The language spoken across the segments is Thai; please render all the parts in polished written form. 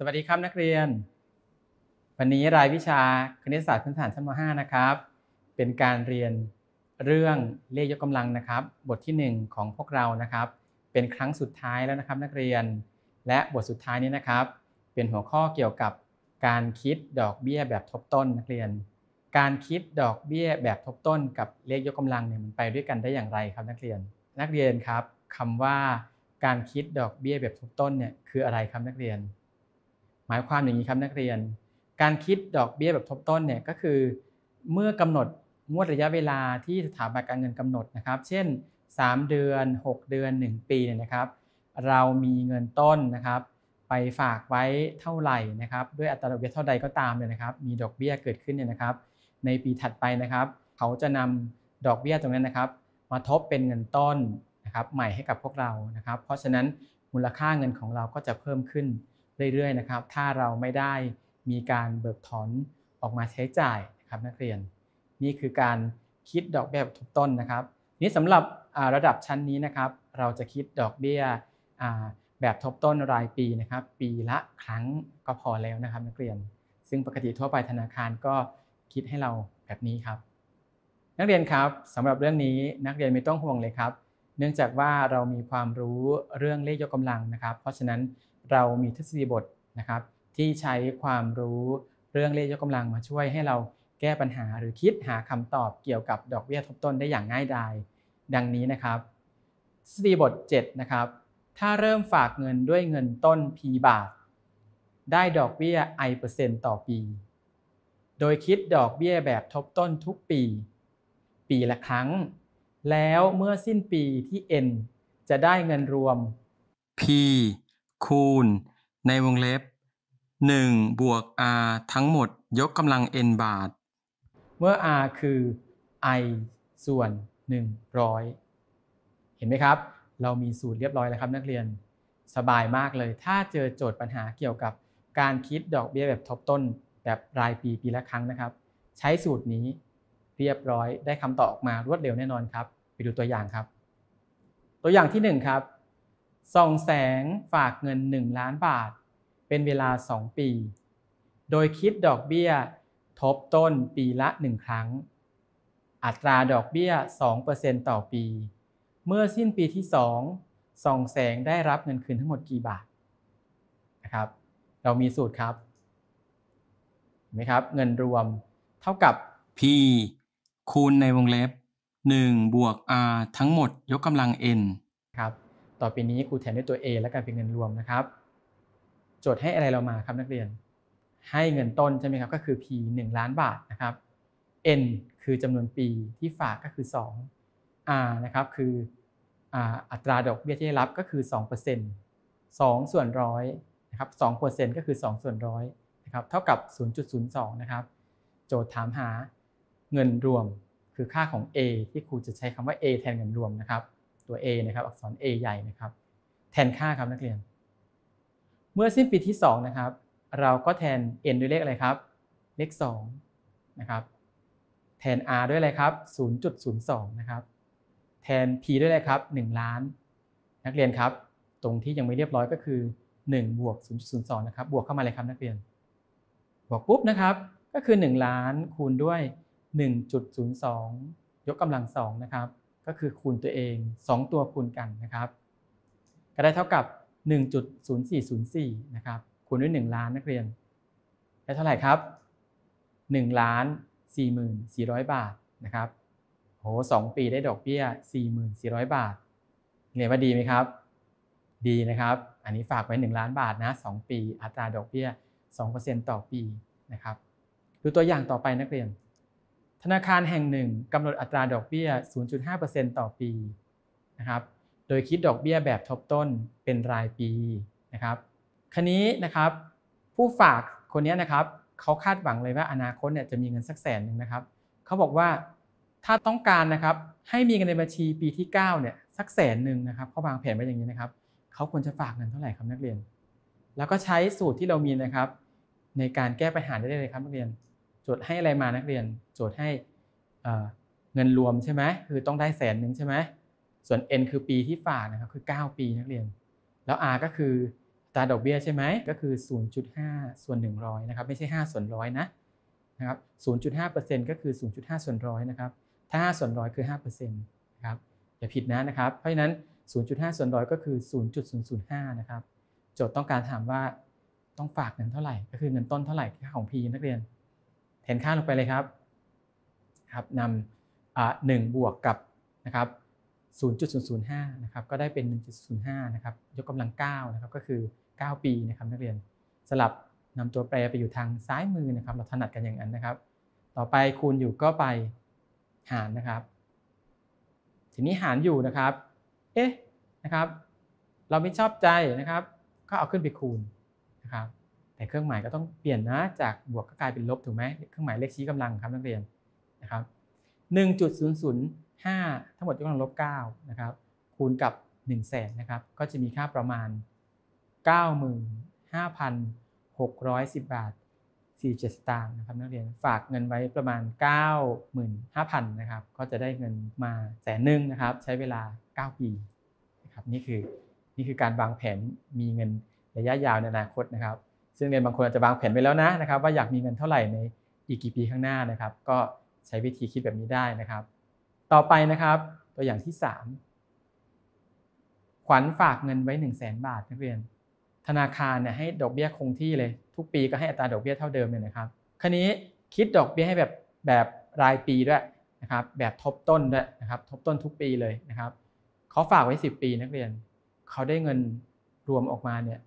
สวัสดีครับนักเรียนวันนี้รายวิชาคณิตศาสตร์พื้นฐานชั้นม .5 นะครับเป็นการเรียนเรื่องเลขยกกำลังนะครับบทที่1ของพวกเรานะครับเป็นครั้งสุดท้ายแล้วนะครับนักเรียนและบทสุดท้ายนี้นะครับเป็นหัวข้อเกี่ยวกับการคิดดอกเบี้ยแบบทบต้นนักเรียนการคิดดอกเบี้ยแบบทบต้นกับเลขยกกำลังเนี่ยมันไปด้วยกันได้อย่างไรครับนักเรียนครับคำว่าการคิดดอกเบี้ยแบบทบต้นเนี่ยคืออะไรครับนักเรียนหมายความอย่างนี้ครับนักเรียนการคิดดอกเบี้ยแบบทบต้นเนี่ยก็คือเมื่อกำหนดงวดระยะเวลาที่สถาบันการเงินกำหนดนะครับเช่น3เดือน6เดือน1ปีเนี่ยนะครับเรามีเงินต้นนะครับไปฝากไว้เท่าไหร่นะครับด้วยอัตราดอกเบี้ยเท่าใดก็ตามเนี่ยนะครับมีดอกเบี้ยเกิดขึ้นเนี่ยนะครับในปีถัดไปนะครับเขาจะนำดอกเบี้ยตรงนั้นนะครับมาทบเป็นเงินต้นนะครับใหม่ให้กับพวกเรานะครับเพราะฉะนั้นมูลค่าเงินของเราก็จะเพิ่มขึ้นเรื่อยๆนะครับถ้าเราไม่ได้มีการเบิกถอนออกมาใช้จ่ายนะครับนักเรียนนี่คือการคิดดอกเบี้ยแบบทบต้นนะครับนี้สำหรับระดับชั้นนี้นะครับเราจะคิดดอกเบี้ยแบบทบต้นรายปีนะครับปีละครั้งก็พอแล้วนะครับนักเรียนซึ่งปกติทั่วไปธนาคารก็คิดให้เราแบบนี้ครับนักเรียนครับสำหรับเรื่องนี้นักเรียนไม่ต้องห่วงเลยครับเนื่องจากว่าเรามีความรู้เรื่องเลขยกกำลังนะครับเพราะฉะนั้นเรามีทฤษฎีบทนะครับที่ใช้ความรู้เรื่องเลขยกกำลังมาช่วยให้เราแก้ปัญหาหรือคิดหาคำตอบเกี่ยวกับดอกเบี้ยทบต้นได้อย่างง่ายดายดังนี้นะครับทฤษฎีบท7นะครับถ้าเริ่มฝากเงินด้วยเงินต้น P บาทได้ดอกเบี้ย I เปอร์เซ็นต์ต่อปีโดยคิดดอกเบี้ยแบบทบต้นทุกปีละครั้งแล้วเมื่อสิ้นปีที่ N จะได้เงินรวม P คูณในวงเล็บ1บวก R ทั้งหมดยกกำลัง N บาทเมื่อ R คือ I ส่วน100เห็นไหมครับเรามีสูตรเรียบร้อยแล้วครับนักเรียนสบายมากเลยถ้าเจอโจทย์ปัญหาเกี่ยวกับการคิดดอกเบี้ยแบบทบต้นแบบรายปีละครั้งนะครับใช้สูตรนี้เรียบร้อยได้คำตอบออกมารวดเร็วแน่นอนครับไปดูตัวอย่างครับตัวอย่างที่1ครับส่องแสงฝากเงิน1ล้านบาทเป็นเวลา2ปีโดยคิดดอกเบี้ยทบต้นปีละ1ครั้งอัตราดอกเบี้ย 2% ต่อปีเมื่อสิ้นปีที่2ส่องแสงได้รับเงินคืนทั้งหมดกี่บาทนะครับเรามีสูตรครับเห็นไหมครับเงินรวมเท่ากับ P คูณในวงเล็บ1บวก R ทั้งหมดยกกำลัง N ครับต่อไปนี้ครูแทนด้วยตัว A แล้วกันเป็นเงินรวมนะครับโจทย์ให้อะไรเรามาครับนักเรียนให้เงินต้นใช่ไหมครับก็คือ P 1ล้านบาทนะครับ N คือจำนวนปีที่ฝากก็คือ2 R นะครับคืออัตราดอกเบี้ยที่ได้รับก็คือ 2% 2ส่วนร้อยนะครับ 2% ก็คือ2ส่วนร้อยนะครับเท่ากับ 0.02 นะครับโจทย์ถามหาเงินรวมคือค่าของ A ที่ครูจะใช้คำว่า A แทนเงินรวมนะครับตัว A นะครับอักษร A ใหญ่นะครับแทนค่าครับนักเรียนเมื่อสิ้นปีที่2นะครับเราก็แทน N ด้วยเลขอะไรครับเลข2นะครับแทน R ด้วยอะไรครับ 0.02 นะครับแทน P ด้วยอะไรครับ1ล้านนักเรียนครับตรงที่ยังไม่เรียบร้อยก็คือ1บวก 0.02 นะครับบวกเข้ามาเลยครับนักเรียนบวกปุ๊บนะครับก็คือ1ล้านคูณด้วย 1.02 ยกกำลัง2นะครับก็คือคูณตัวเอง2ตัวคูณกันนะครับก็ได้เท่ากับ 1.0404 นะครับคูณด้วย1ล้านนักเรียนได้เท่าไหร่ครับ1,44,400 บาทนะครับโห2ปีได้ดอกเบี้ย 4,400 บาทเรียนว่าดีไหมครับดีนะครับอันนี้ฝากไว้1ล้านบาทนะ2ปีอัตราดอกเบี้ย 2% ต่อปีนะครับดูตัวอย่างต่อไปนักเรียนธนาคารแห่งหนึ่งกำหนดอัตราดอกเบี้ย 0.5% ต่อปีนะครับโดยคิดดอกเบี้ยแบบทบต้นเป็นรายปีนะครับคราวนี้นะครับผู้ฝากคนนี้นะครับเขาคาดหวังเลยว่าอนาคตเนี่ยจะมีเงินสัก100,000นะครับเขาบอกว่าถ้าต้องการนะครับให้มีเงินในบัญชีปีที่9เนี่ยสัก100,000นะครับเขาวางแผนไว้อย่างนี้นะครับเขาควรจะฝากเงินเท่าไหร่ครับนักเรียนแล้วก็ใช้สูตรที่เรามีนะครับในการแก้ปัญหาได้เลยครับนักเรียนโจทย์ให้อะไรมานักเรียนโจทย์ให้เงินรวมใช่ไหมคือต้องได้100,000ใช่ไหมส่วน N คือปีที่ฝากนะครับคือ9ปีนักเรียนแล้ว R ก็คือตราดอกเบี้ยใช่ไหมก็คือ 0.5 ส่วน 100นะครับไม่ใช่5ส่วนร้อยนะครับ 0.5% ก็คือ 0.5 ส่วนร้อยนะครับถ้า5ส่วนร้อยคือ 5% นะครับอย่าผิดนะครับเพราะฉะนั้น 0.5 ส่วนร้อยก็คือ 0.005 นะครับโจทย์ต้องการถามว่าต้องฝากเงินเท่าไหร่ก็คือเงินต้นเท่าไหร่ค่าของ P นักเรียนแทนค่าลงไปเลยครับนำ1บวกกับนะครับ 0.005 นะครับก็ได้เป็น 1.05 นะครับยกกำลัง9นะครับก็คือ9ปีนะครับนักเรียนสลับนำตัวแปรไปอยู่ทางซ้ายมือนะครับเราถนัดกันอย่างนั้นนะครับต่อไปคูณอยู่ก็ไปหารนะครับทีนี้หารอยู่นะครับนะครับเราไม่ชอบใจนะครับก็เอาขึ้นไปคูณนะครับแต่เครื่องหมายก็ต้องเปลี่ยนนะจากบวกก็กลายเป็นลบถูกไหมเครื่องหมายเลขชี้กำลังครับนักเรียนนะครับ 1.005 ทั้งหมดยกกำลังลบ9นะครับคูณกับ100,000นะครับก็จะมีค่าประมาณ 95,610 บาท47 สตางค์นะครับนักเรียนฝากเงินไว้ประมาณ 95,000 นะครับก็จะได้เงินมา100,000นะครับใช้เวลา9ปีนะครับนี่คือการวางแผนมีเงินระยะยาวในอนาคตนะครับซึ่งเรียนบางคนอาจจะวางแผนไว้แล้วนะครับว่าอยากมีเงินเท่าไหร่ในอีกกี่ปีข้างหน้านะครับก็ใช้วิธีคิดแบบนี้ได้นะครับต่อไปนะครับตัวอย่างที่3ขวัญฝากเงินไว้ 100,000 บาทนักเรียนธนาคารเนี่ยให้ดอกเบี้ยคงที่เลยทุกปีก็ให้อัตราดอกเบี้ยเท่าเดิมเลยนะครับคราวนี้คิดดอกเบี้ยให้แบบรายปีด้วยนะครับแบบทบต้นด้วยนะครับทบต้นทุกปีเลยนะครับเขาฝากไว้10ปีนักเรียนเขาได้เงินรวมออกมาเนี่ย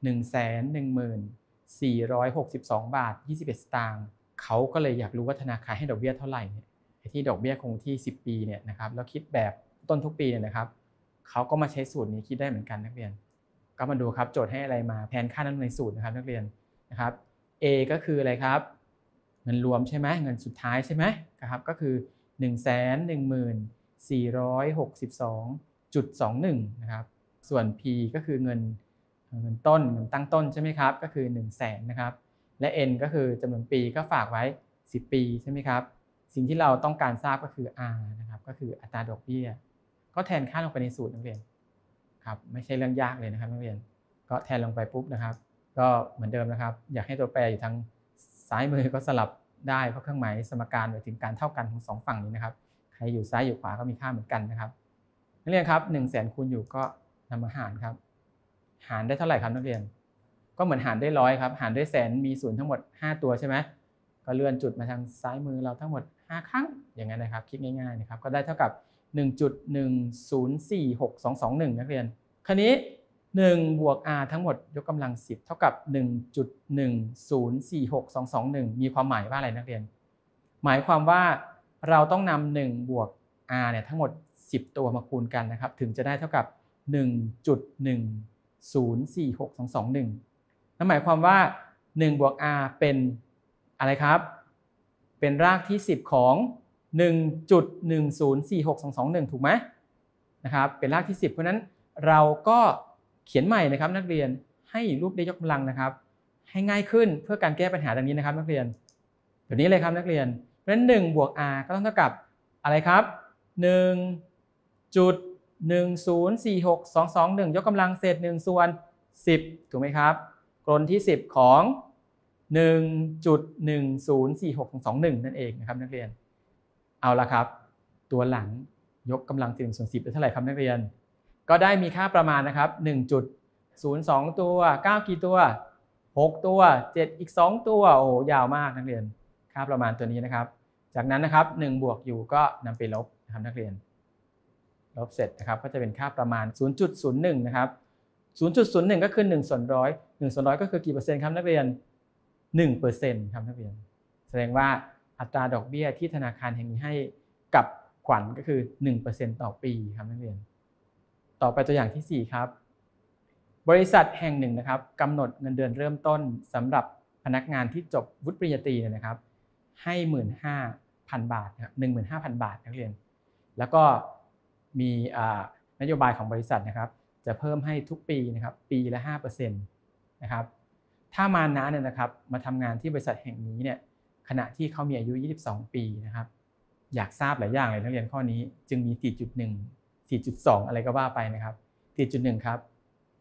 114,462 บาท21 สตางค์เขาก็เลยอยากรู้ว่าธนาคารให้ดอกเบี้ยเท่าไหร่เนี่ยที่ดอกเบี้ยคงที่10ปีเนี่ยนะครับแล้วคิดแบบต้นทุกปีเนี่ยนะครับเขาก็มาใช้สูตรนี้คิดได้เหมือนกันนักเรียนก็มาดูครับโจทย์ให้อะไรมาแทนค่านั้นในสูตรนะครับนักเรียนนะครับ A ก็คืออะไรครับเงินรวมใช่ไหมเงินสุดท้ายใช่ไหมครับก็คือ 114,462.21 นะครับส่วน P ก็คือเงินต้นเงินตั้งต้นใช่ไหมครับก็คือ 100,000 นะครับและ N ก็คือจำนวนปีก็ฝากไว้10ปีใช่ไหมครับสิ่งที่เราต้องการทราบก็คือ R นะครับก็คืออัตราดอกเบี้ยก็แทนค่าลงไปในสูตรนักเรียนครับไม่ใช่เรื่องยากเลยนะครับนักเรียนก็แทนลงไปปุ๊บนะครับก็เหมือนเดิมนะครับอยากให้ตัวแปรอยู่ทางซ้ายมือก็สลับได้เพราะเครื่องหมายสมการหมายถึงการเท่ากันของ2ฝั่งนี้นะครับใครอยู่ซ้ายอยู่ขวาก็มีค่าเหมือนกันนะครับนักเรียนครับ 100,000 คูณอยู่ก็นำมาหารครับหารได้เท่าไหร่ครับนักเรียนก็เหมือนหารได้100ครับหารด้วยแสนมีศูนย์ทั้งหมด5ตัวใช่ไหมก็เลื่อนจุดมาทางซ้ายมือเราทั้งหมด5ครั้งอย่างนั้นนะครับคิดง่ายๆนะครับก็ได้เท่ากับ 1.1046221 นักเรียนคราวนี้1บวก r ทั้งหมดยกกำลัง10เท่ากับ 1.1046221 มีความหมายว่าอะไรนักเรียนหมายความว่าเราต้องนำ1บวก r เนี่ยทั้งหมด10ตัวมาคูณกันนะครับถึงจะได้เท่ากับ 1.1046221 นั่นหมายความว่า1บวก r เป็นอะไรครับเป็นรากที่10ของ 1.1046221 ถูกไหมนะครับเป็นรากที่10เพราะนั้นเราก็เขียนใหม่นะครับนักเรียนให้รูปเลขยกกำลังนะครับให้ง่ายขึ้นเพื่อการแก้ปัญหาดังนี้นะครับนักเรียนแบบนี้เลยครับนักเรียนเพราะฉะนั้น1บวก r ก็ต้องเท่ากับอะไรครับ 1.1046221 ยกกำลังเศษ1ส่วน10ถูกไหมครับกลที่10ของ 1.1046221 นั่นเองนะครับนักเรียนเอาละครับตัวหลังยกกำลัง1ส่วน10ได้เท่าไหร่ครับนักเรียนก็ได้มีค่าประมาณนะครับ 1.02 ตัว9กี่ตัว6ตัว7อีก2ตัวโอ้ยาวมากนักเรียนค่าประมาณตัวนี้นะครับจากนั้นนะครับ1บวกอยู่ก็นำไปลบนะครับนักเรียนลบเสร็จนะครับก็จะเป็นค่าประมาณ 0.01 นะครับ 0.01 ก็คือ1ส่วนร้อย1ส่วนร้อยก็คือกี่เปอร์เซ็นต์ครับนักเรียน 1% ครับนักเรียนแสดงว่าอัตราดอกเบี้ยที่ธนาคารแห่งนี้ให้กับขวัญก็คือ 1% ต่อปีครับนักเรียนต่อไปตัวอย่างที่4ครับบริษัทแห่งหนึ่งนะครับกำหนดเงินเดือนเริ่มต้นสำหรับพนักงานที่จบวุฒิปริญญาตรีนะครับให้ 15,000 บาทครับ 15,000 บาทนักเรียนแล้วก็มีนโยบายของบริษัทนะครับจะเพิ่มให้ทุกปีนะครับปีละ 5% นะครับถ้ามานะเนี่ยนะครับมาทำงานที่บริษัทแห่งนี้เนี่ยขณะที่เขามีอายุ22ปีนะครับอยากทราบหลายอย่างเลยนักเรียนข้อนี้จึงมี 4.1 4.2 อะไรก็ว่าไปนะครับ 4.1 ครับ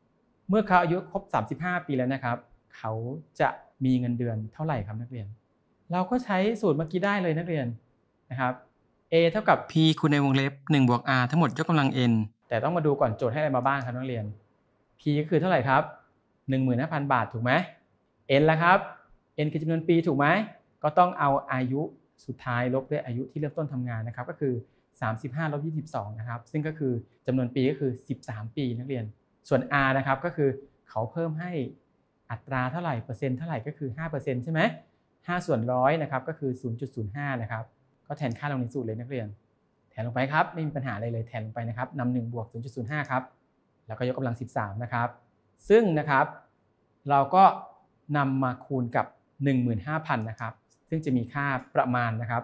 เมื่อเขาอายุครบ35ปีแล้วนะครับเขาจะมีเงินเดือนเท่าไหร่ครับนักเรียนเราก็ใช้สูตรเมื่อกี้ได้เลยนักเรียนนะครับ a เท่ากับ p คูณในวงเล็บ1บวก r ทั้งหมดยกกำลัง n แต่ต้องมาดูก่อนโจทย์ให้อะไรมาบ้างครับนักเรียน p ก็คือเท่าไหร่ครับ 15,000 บาทถูกไหม n ละครับ n คือจำนวนปีถูกไหมก็ต้องเอาอายุสุดท้ายลบด้วยอายุที่เริ่มต้นทำงานนะครับก็คือ35ลบ22นะครับซึ่งก็คือจำนวนปีก็คือ13ปีนักเรียนส่วน r นะครับก็คือเขาเพิ่มให้อัตราเท่าไหร่เปอร์เซ็นต์เท่าไหร่ก็คือ 5% ใช่ไหม5ส่วนร้อยนะครับก็คือ 0.05 นะครับก็แทนค่าลงในสูตรเลยนักเรียนแทนลงไปครับไม่มีปัญหาอะไรเลยแทนลงไปนะครับนำ1บวก 0.05 ครับแล้วก็ยกกำลัง13นะครับซึ่งนะครับเราก็นำมาคูณกับ 15,000 นะครับซึ่งจะมีค่าประมาณนะครับ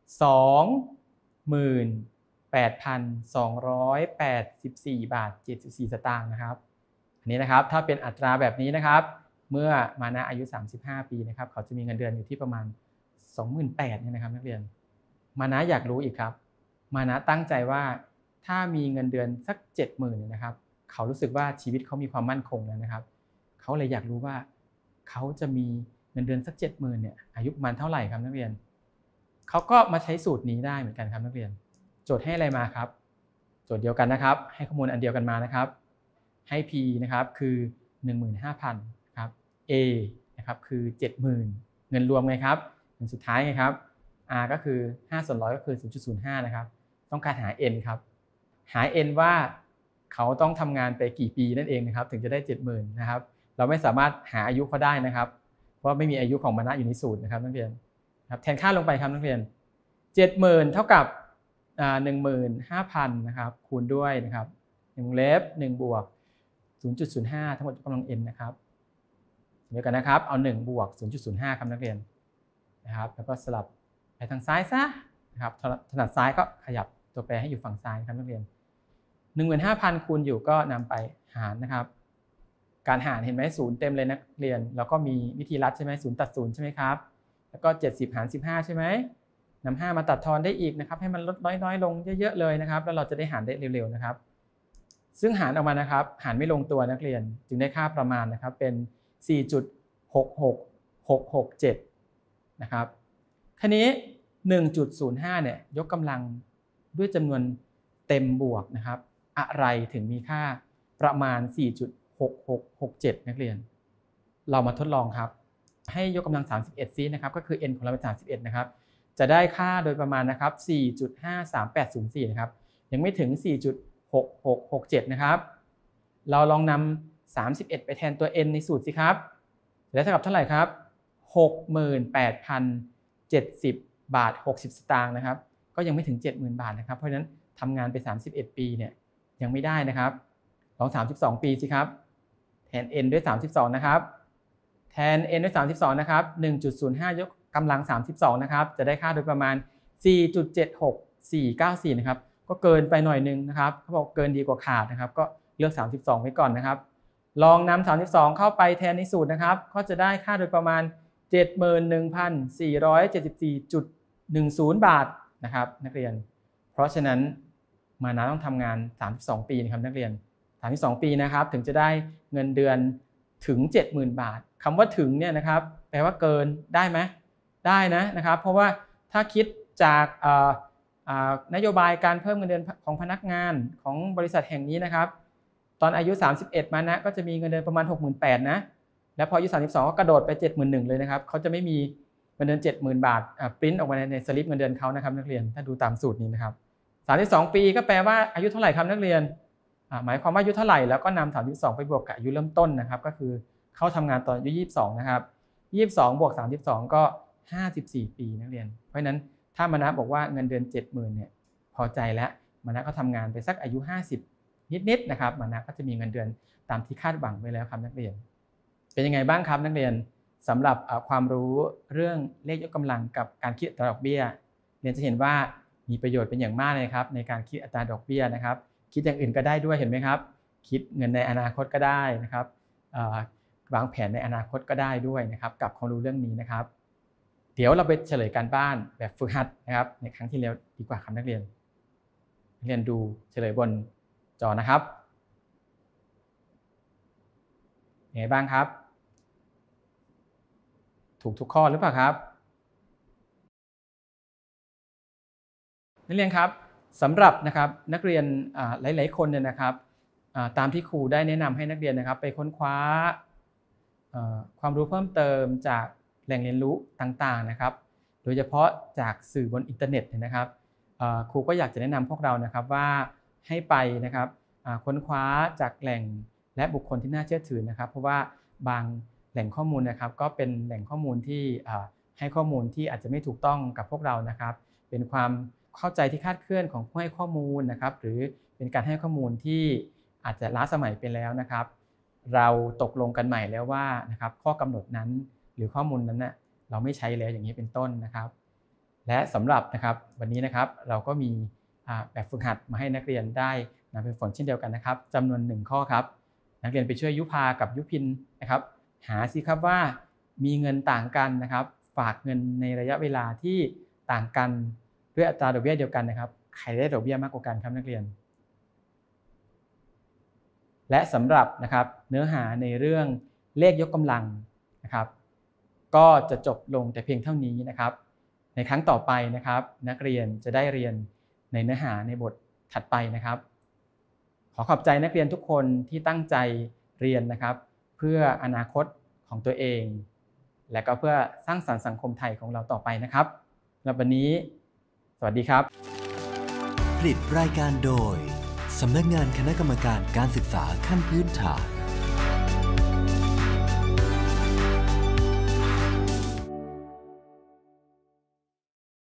28,284 บาท 74 สตางค์นะครับอันนี้นะครับถ้าเป็นอัตราแบบนี้นะครับเมื่อมานะอายุ35ปีนะครับเขาจะมีเงินเดือนอยู่ที่ประมาณ 28,000 เนี่ยนะครับนักเรียนมานะอยากรู้อีกครับมานะตั้งใจว่าถ้ามีเงินเดือนสัก 70,000 นะครับเขารู้สึกว่าชีวิตเขามีความมั่นคงแล้วนะครับเขาเลยอยากรู้ว่าเขาจะมีเงินเดือนสัก 70,000 เนี่ยอายุประมาณเท่าไหร่ครับนักเรียนเขาก็มาใช้สูตรนี้ได้เหมือนกันครับนักเรียนโจทย์ให้อะไรมาครับโจทย์เดียวกันนะครับให้ข้อมูลอันเดียวกันมานะครับให้ P นะครับคือ 15,000 ครับ A นะครับคือ 70,000 เงินรวมไงครับเงินสุดท้ายไงครับ R ก็คือ5ส่วนร้อยก็คือ 0.05 นะครับต้องการหา N ครับหา N ว่าเขาต้องทำงานไปกี่ปีนั่นเองนะครับถึงจะได้ 70,000 นะครับเราไม่สามารถหาอายุเขาได้นะครับเพราะไม่มีอายุของมานะอยู่ในสูตรนะครับนักเรียนครับแทนค่าลงไปครับนักเรียน 70,000 เท่ากับ15,000 นะครับคูณด้วยนะครับ1เล็บ1บวก 0.05 ทั้งหมดยกกำลัง n นะครับเดียวกันนะครับเอา1บวก 0.05 ครับนักเรียนนะครับแล้วก็สลับไปทางซ้ายซะนะครับถนัดซ้ายก็ขยับตัวแปรให้อยู่ฝั่งซ้ายครับนักเรียน 15,000 คูณอยู่ก็นำไปหารนะครับการหารเห็นไหมศูนย์เต็มเลยนักเรียนแล้วก็มีวิธีลัดใช่ไหมศูนย์ตัดศูนย์ใช่ไหมครับแล้วก็70หาร15ใช่ไหมนำ5มาตัดทอนได้อีกนะครับให้มันลดน้อยลงเยอะๆเลยนะครับแล้วเราจะได้หารได้เร็วๆนะครับซึ่งหารออกมานะครับหารไม่ลงตัวนักเรียนจึงได้ค่าประมาณนะครับเป็น 4.66667 นะครับคราวนี้ 1.05 เนี่ยยกกำลังด้วยจำนวนเต็มบวกนะครับอะไรถึงมีค่าประมาณ 4.6667 นักเรียนเรามาทดลองครับให้ยกกำลัง31ซินะครับก็คือ n ของเราเป็น31นะครับจะได้ค่าโดยประมาณนะครับ 4.53804 นะครับยังไม่ถึง 4.6667 นะครับเราลองนำ31ไปแทนตัว n ในสูตรสิครับจะได้เท่ากับเท่าไหร่ครับ 68,070 บาท 60 สตางค์นะครับก็ยังไม่ถึง 70,000 บาทนะครับเพราะฉะนั้นทำงานไป31ปีเนี่ยยังไม่ได้นะครับลอง32ปีสิครับแทน n ด้วย32นะครับแทน n ด้วย32นะครับ 1.05 ยกกำลัง32นะครับจะได้ค่าโดยประมาณ 4.76494 นะครับก็เกินไปหน่อยนึงนะครับเขาบอกเกินดีกว่าขาดนะครับก็เลือก32ไว้ก่อนนะครับลองนำ32เข้าไปแทนในสูตรนะครับก็จะได้ค่าโดยประมาณ 71,474.10 บาทนะครับนักเรียนเพราะฉะนั้นมานะต้องทำงาน32ปีนะครับนักเรียน32ปีนะครับถึงจะได้เงินเดือนถึง 70,000 บาทคำว่าถึงเนี่ยนะครับแปลว่าเกินได้ไหมได้นะครับเพราะว่าถ้าคิดจากนโยบายการเพิ่มเงินเดือนของพนักงานของบริษัทแห่งนี้นะครับตอนอายุ31มานะก็จะมีเงินเดือนประมาณ 68,000 นะแล้วพออายุ32ก็กระโดดไป 71,000 เลยนะครับเขาจะไม่มีเงินเดือน 70,000 บาทปริ้นออกมาในสลิปเงินเดือนเขานะครับนักเรียนถ้าดูตามสูตรนี้นะครับ32ปีก็แปลว่าอายุเท่าไหร่ครับนักเรียนหมายความว่าอายุเท่าไหร่แล้วก็นำ32ไปบวกกับอายุเริ่มต้นนะครับก็คือเข้าทำงานตอนอายุ22นะครับ22บวก32ก็54ปีนักเรียนเพราะฉะนั้นถ้ามานะบอกว่าเงินเดือน 70,000 เนี่ยพอใจแล้วมานะก็ทำงานไปสักอายุ50นิดๆนะครับมานะก็จะมีเงินเดือนตามที่คาดหวังไว้แล้วครับนักเรียนเป็นยังไงบ้างครับนักเรียนสำหรับความรู้เรื่องเลขยกกำลังกับการคิดอัตราดอกเบี้ยเรียนจะเห็นว่ามีประโยชน์เป็นอย่างมากเลยครับในการคิดอัตราดอกเบี้ยนะครับคิดอย่างอื่นก็ได้ด้วยเห็นไหมครับคิดเงินในอนาคตก็ได้นะครับวางแผนในอนาคตก็ได้ด้วยนะครับกับความรู้เรื่องนี้นะครับเดี๋ยวเราไปเฉลยการบ้านแบบฝึกหัดนะครับในครั้งที่แล้วดีกว่าครับนักเรียนดูเฉลยบนจอนะครับยังไงบ้างครับถูกทุกข้อหรือเปล่าครับนักเรียนครับสำหรับนะครับนักเรียนหลายๆคนเนี่ยนะครับตามที่ครูได้แนะนำให้นักเรียนนะครับไปค้นคว้าความรู้เพิ่มเติมจากแหล่งเรียนรู้ต่างๆนะครับโดยเฉพาะจากสื่อบนอินเทอร์เน็ตนะครับครูก็อยากจะแนะนำพวกเรานะครับว่าให้ไปนะครับค้นคว้าจากแหล่งและบุคคลที่น่าเชื่อถือนะครับเพราะว่าบางแหล่งข้อมูลนะครับก็เป็นแหล่งข้อมูลที่ให้ข้อมูลที่อาจจะไม่ถูกต้องกับพวกเรานะครับเป็นความเข้าใจที่คลาดเคลื่อนของผู้ให้ข้อมูลนะครับหรือเป็นการให้ข้อมูลที่อาจจะล้าสมัยไปแล้วนะครับเราตกลงกันใหม่แล้วว่านะครับข้อกำหนดนั้นหรือข้อมูลนั้นนะเราไม่ใช้แล้วอย่างนี้เป็นต้นนะครับและสำหรับนะครับวันนี้นะครับเราก็มีแบบฝึกหัดมาให้นักเรียนได้นำไปฝนเช่นเดียวกันนะครับจำนวน1ข้อครับนักเรียนไปช่วยยุพากับยุพินนะครับหาสิครับว่ามีเงินต่างกันนะครับฝากเงินในระยะเวลาที่ต่างกันด้วยอัตราดอกเบี้ยเดียวกันนะครับใครได้ดอกเบี้ยมากกว่ากันครับนักเรียนและสำหรับนะครับเนื้อหาในเรื่องเลขยกกำลังนะครับก็จะจบลงแต่เพียงเท่านี้นะครับในครั้งต่อไปนะครับนักเรียนจะได้เรียนในเนื้อหาในบทถัดไปนะครับขอขอบใจนักเรียนทุกคนที่ตั้งใจเรียนนะครับเพื่ออนาคตของตัวเองและก็เพื่อสร้างสรรค์สังคมไทยของเราต่อไปนะครับสำหรับวันนี้สวัสดีครับผลิตรายการโดยสำนักงานคณะกรรมการการศึกษาขั้นพื้นฐาน